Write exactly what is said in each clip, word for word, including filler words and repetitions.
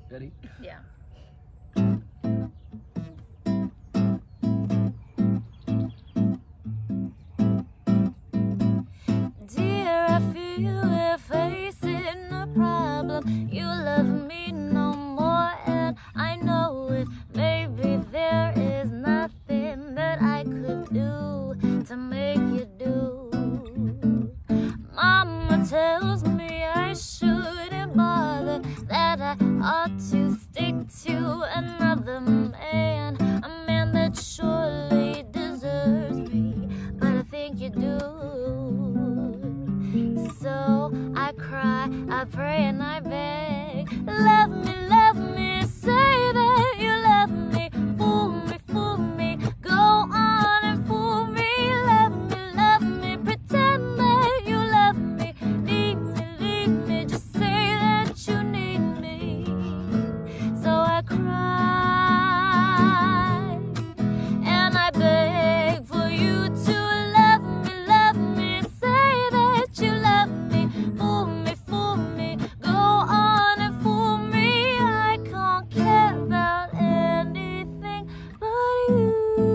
Ready? Yeah. Dear, I feel we're facing a problem. You love me no more, and I know it. Maybe there is nothing that I could do to make you do. Mama tells me I shouldn't bother, that I ought to stick to another man, a man that surely deserves me, but I think you do. So I cry, I pray and I beg, love me, love me, say that you love me, fool me, fool me, go on and fool me, love me, love me, pretend that you love me, leave me, leave me, just say that you need me. So I cry and I beg for you to love me, love me, say that you love me, fool me, fool me, go on and fool me. I can't care about anything but you.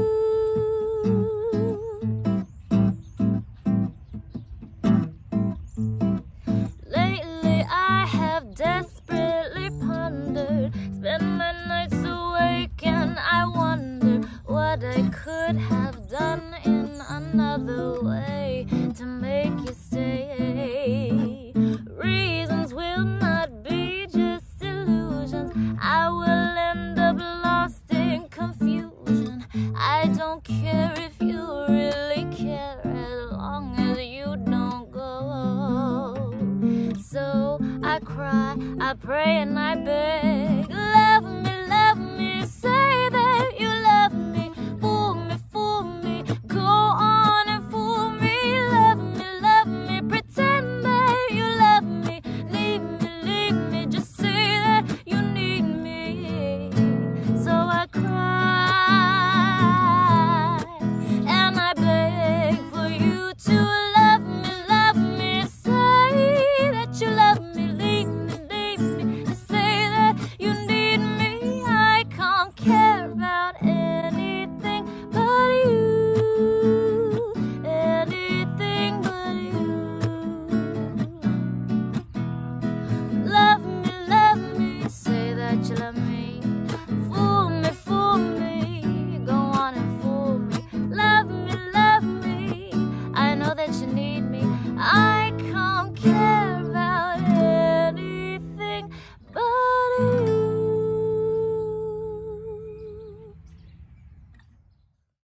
Lately I have desperately pondered, spent my nights awake and I wonder what I could have done in another way to make you stay. Reasons will not be just illusions, I will end up lost in confusion. I don't care if you really care, as long as you don't go. So I cry, I pray and I beg,